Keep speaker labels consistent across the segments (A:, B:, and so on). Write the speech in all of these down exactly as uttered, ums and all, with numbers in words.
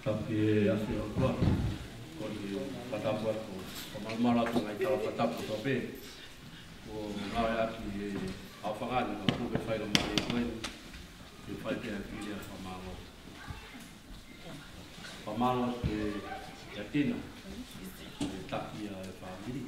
A: tapi asi o tua ko i patapu ko malmala ko ngai tala patapu to be ko ngai aki au whangani ka kuke whaira mai koe i whai pia ki rea whamalo whamalo ke ia tina e taki a e whamiri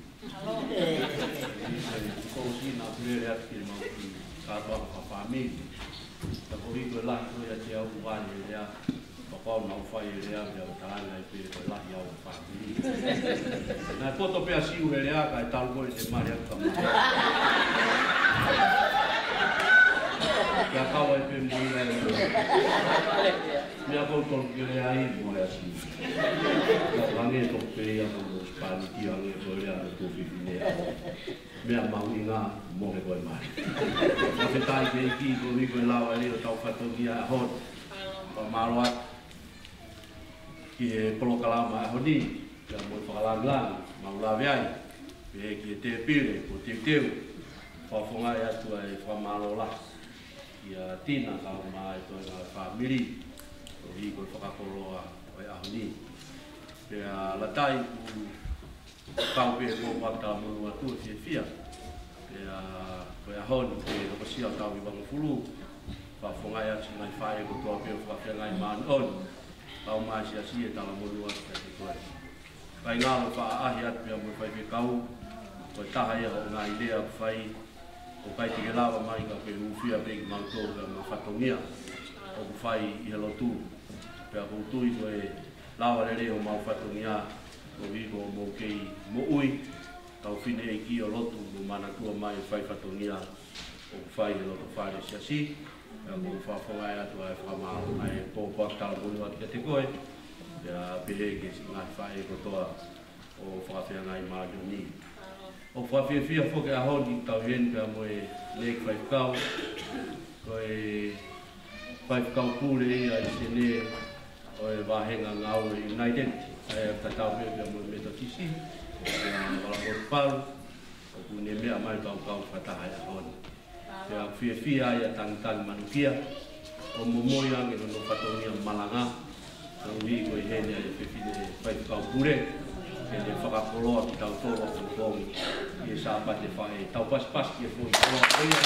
A: e kou sina pere ati mau ki kātua ka whamiri ta ko hiko e lahi koe a te au wani e rea whakau nau whai e rea mea o taanga e pere koe lahi au whamiri nai poto pia siu e rea ka e talu koe te mari atu ka mai Kia kawa e pe mui lai o. Mea koutou ki rea i mo e asi. Wange e toku pe ia mo spani ki wange e koe rea e tōwhiwhi nea. Mea maui ngā mo he koe mai. Ka whetai ke i ki ko wiko e lawa e leo tau whatoki a hon. Pa maro at. Ki e polokalama a honi. Kia mo e whakalangilangi. Mau lawe ai. Pe ki e te pire ko te teu. Whawhongai atu ai whamaro la. Ia tina kau mai to na family to hi ko whakakoroa o e ahoni. Pea latai ku kau pe ko wata mo atu fia fia. Pea ko e ahoni pe ko sia kau i wang fulu. Whawhongai atu ngai whae ko toa pe whawhengai man on. Kau mai sia sia tala mo lua ka te koe. Kai ngalo wha ahi atu pea mo whai pe kau. Ko taha ia ho ngai lea whai. O kai te lawa mai ka pe uwhia pe ki mautou ka ma whatongia o ku whai i helo tū. Pea kou tui ko e lawa rere o mau whatongia o hiko mo kei mo ui tau whine e ki o lotu mo mana tua mai whai whatongia o ku whai e loto whare siasi. Pea kou whawhongai atu ai whamao ai pōpak tala bulu ati ka te koe. Pea pehe ke si ngai whai e kotoa o whawhia ngai mārio ni. O whawhia whia whoke a honi tau hen ka mo e leik whaifkau. Ko e whaifkau kūre i a i sene o e wahenga ngau e United. Ai a tatau hea ka mo e metotisi. Pea wala hori paru. O kune mea mai kau kau whatahai a honi. Pea whia whia i a tangitang manukia. O momoi ange no whatongia malanga. Tau hi ko i hene a i whiwhine whaifkau kūre. E le whakakoloa ki tau tōra kōkongi i e sāpate whae. Tau paspas ki e fōi kōa koia.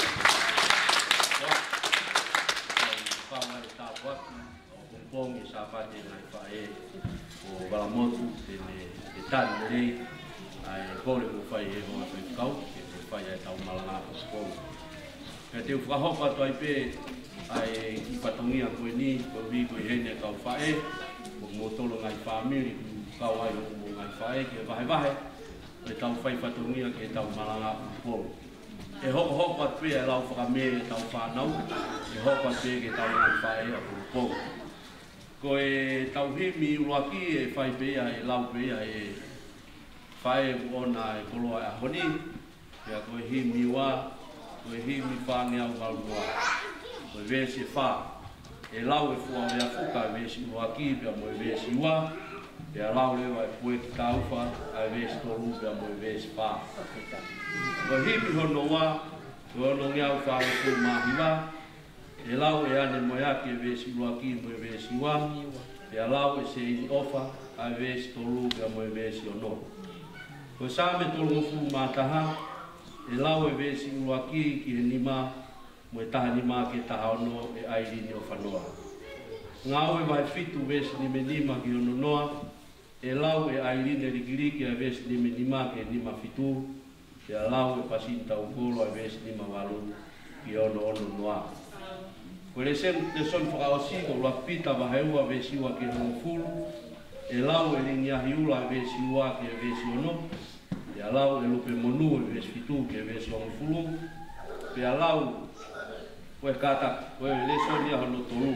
A: Tau whāngai tā waki o kōkongi e sāpate ngai whae o Walamotu te me tani rei. Ai kōre ko whae e hoa whae kau ke te whae e tau malanga o kōkongi. Pea te whakahopa tu ai pē ai i patongia koe ni ko vi koe hene kau whae o motolo ngai whamiri kau ai o ngai whae ke wahe wahe e tau whai whatongia ke tau malanga upō. E hoko hoko at pia e lau whakame e tau whanau, e hoko at pia ke tau ngai whae a upō. Ko e tau himi uruaki e whai pia e lau pia e whae uona e koloa e honi, pia ko e himi ua, ko e himi whange au walua, ko e vese wha. E lau e fua mea fuka e vese uruaki pia mo e vese ua, e alau lewa e pue ki tauwha, a e vesi tolu pia mo e vesi wha. Ko himi hono wā, ko hono ngiau wha o kō mahiwa, e lau e ane mo ake e vesi uruaki mo e vesi wā, e alau e se ini ofa, a e vesi tolu pia mo e vesi ono. Ko sāme tolu ngofu mātaha, e lau e vesi uruaki ki he nima, mo e taha nima ke taha ono e airini o whanoa. Ngau e vai fitu vesi ni me nima ki ono noa, e lau e airine rikiriki a vesi ni me nima ke nima fitu, e lau e pasinta ukolo a vesi nima walu ki ono ono noa. Ko le sen te son whakaosi ko la pita waheua vesi ua ke hongo fulu, e lau e ringi ahiula a vesi ua ke vesi ono, e lau e lupe monu e vesi fitu ke vesi hongo fulu, pe a lau koe kata, koe le soni a hono tolu.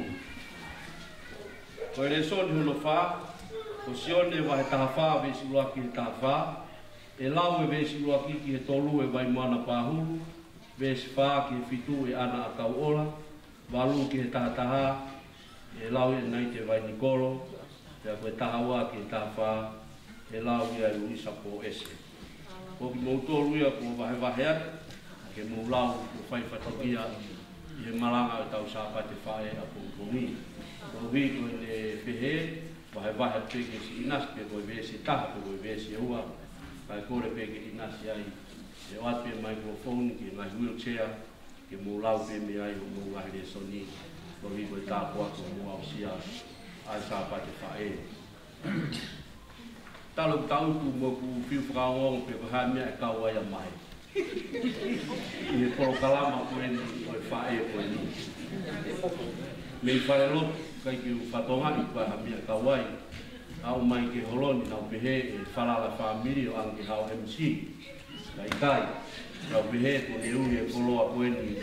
A: Koe le soni hono wha, ko sione wahe taha wha vesi uaki he taha wha, e lau e vesi uaki ki he tolu e vai moana pāhuru, vesi wha ki he fitu e ana a kau ola, walu ki he taha taha, e lau e nai te vai nikolo, pea koe taha ua ki he taha wha, e lau ia e uisa po ese. Ko ki mou tolu ia ko wahe wahe atu, ke mou lau ko whai whatokia i he malanga o tau sāpate whae a pungpungi. Ko hui ko le pehe, Vai vai peke si inas pe ko ve si ta ko ve si ua. Kai kore peke inas ai. Se o ate microphone ki ngai wheelchair ki mo lau pe me ai mo ngai le soni. Ko vi ko ta ko ko mo au sia ai sa pa te fa e. Talo tau tu mo ku fiu fraong pe ko ha me ka wa ya mai. Ni ko kalama ko ni ko fa e ko ni. Me fare lo kai ki fatonga i pa ha me ka wa au mai ke holoni na pehe e fala la family o ange hau M C. Kai kai na pehe ko le u e polo a ni.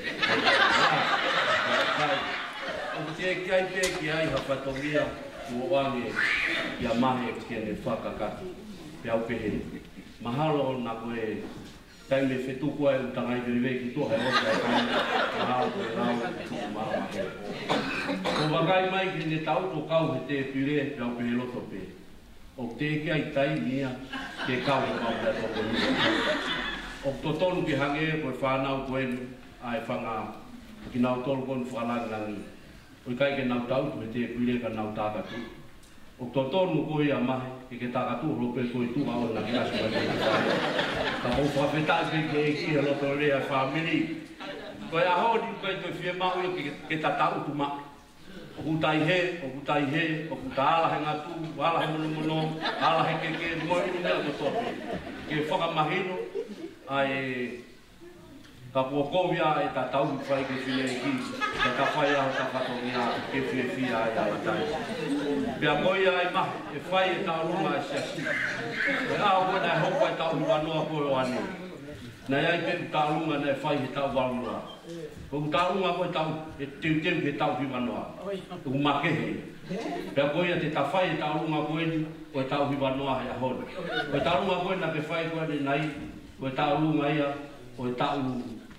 A: Kai o te kai pe ki ai ha fatongia o ange ia mahe ke ne whakakatu pe au pehe. Mahalo na koe tai me fetu koe u tangai veriwe ki toha e oka e kai mahalo koe rau e maha mahe. Ko wakai mai ki ne tau to kau he te pire pe au pehe loto pe. O te ke ai tai mia ke kau he kau pe toko ni. O to tonu ki hange koe whanau koe ai whanga ki nau tolu koe whalangangi. O kai ke nau tau he te pire ka nau tākatu. O to tonu koe a mahe, e ke tākatu rope koe tuha o na kiasu mai koe tākatu. Ka hou whawhetai ke ke e ki he loto rea whamiri. Koe a honi koe koe whie mau e ke tatau tu ma. O kutai he, o kutai he, o kuta ala he ngatu, ala he mono mono, ala he ke ke moe unu mea to tope. Ke whakamahino, ai ka puakovia e tatau i whai ke whie e ki, ka ka whai aho ka whatongia ke whie whia ai ai tai. Pea moi ai mahi, e whai e tau runga e siasi. E ao koe nai hopa e tau hiwanoa koe o ane. Nai ai te tau runga nai whai he tau walunga. Ko tau runga koe tau, e teu teu he tau hiwanoa. Ku makehe. Pea koe te ta whai e tau runga koe ni, koe tau hiwanoa he ahone. Koe tau runga koe na ke whai koe ni nai, koe tau runga ia, koe tau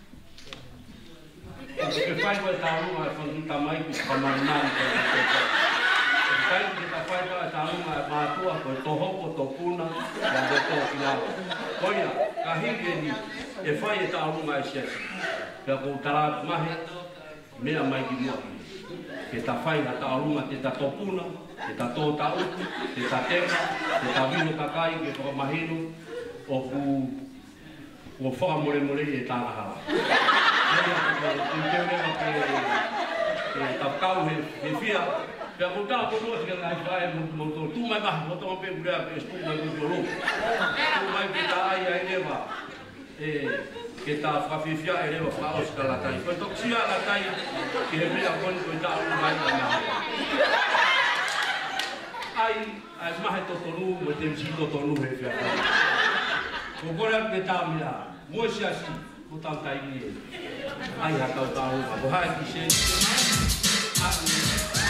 A: ke whai koe tau runga e whanduta mai ki whamanani koe te koe. Kai ki ta whai koe tau runga e mātua koe tohoko, topuna, ka te tō ki awa. Koia, ka hinge ni, e whai e tau runga e siasi. Pea kou tarāt mahe, mea mai ki mua. Ke ta whai ha tau runga te ta topuna, te ta tō ta uku, te ta teka, te ta vino kakai, ke whakamahino, o ku o whakamore more e tāna hala. Teu rewa ke tapkau he whia, pea ko tāna konoa tika ngai whae mo tō tū mai mahi, mo tō pe purea pe stū mai mo tō lo. Tū mai pe tā ai ai rewa, ke tā whawhiwhia e rewa whaoska la tai. Koe toksia la tai, ke he mea koni koe tā uru mai mai mahi. Ai, ai mahe tō tonu, mo te msi tō tonu he whia. Ko kore pe tā mea, mo siasi, ko tau tai ni e. Ai ha tau tau, ko hae ki se.